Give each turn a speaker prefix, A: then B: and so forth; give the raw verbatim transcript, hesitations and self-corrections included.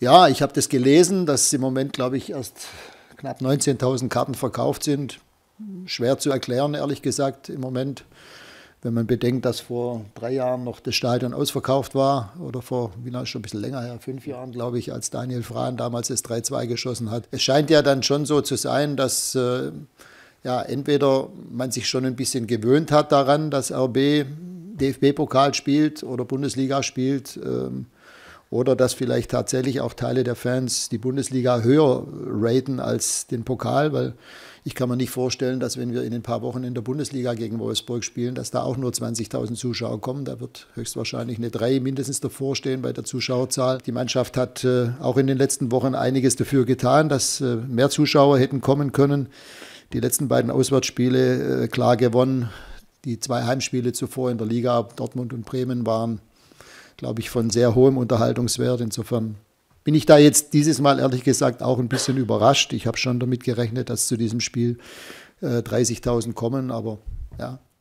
A: Ja, ich habe das gelesen, dass im Moment, glaube ich, erst knapp neunzehntausend Karten verkauft sind. Schwer zu erklären, ehrlich gesagt, im Moment. Wenn man bedenkt, dass vor drei Jahren noch das Stadion ausverkauft war oder vor, wie lange, schon ein bisschen länger her, fünf Jahren, glaube ich, als Daniel Frahn damals das drei zwei geschossen hat. Es scheint ja dann schon so zu sein, dass äh, ja, entweder man sich schon ein bisschen gewöhnt hat daran, dass R B D F B-Pokal spielt oder Bundesliga spielt, ähm, oder dass vielleicht tatsächlich auch Teile der Fans die Bundesliga höher raten als den Pokal, weil ich kann mir nicht vorstellen, dass wenn wir in ein paar Wochen in der Bundesliga gegen Wolfsburg spielen, dass da auch nur zwanzigtausend Zuschauer kommen. Da wird höchstwahrscheinlich eine drei mindestens davor stehen bei der Zuschauerzahl. Die Mannschaft hat äh, auch in den letzten Wochen einiges dafür getan, dass äh, mehr Zuschauer hätten kommen können. Die letzten beiden Auswärtsspiele äh, klar gewonnen. Die zwei Heimspiele zuvor in der Liga, Dortmund und Bremen, waren, glaube ich, von sehr hohem Unterhaltungswert. Insofern bin ich da jetzt dieses Mal ehrlich gesagt auch ein bisschen überrascht. Ich habe schon damit gerechnet, dass zu diesem Spiel äh, dreißigtausend kommen, aber ja,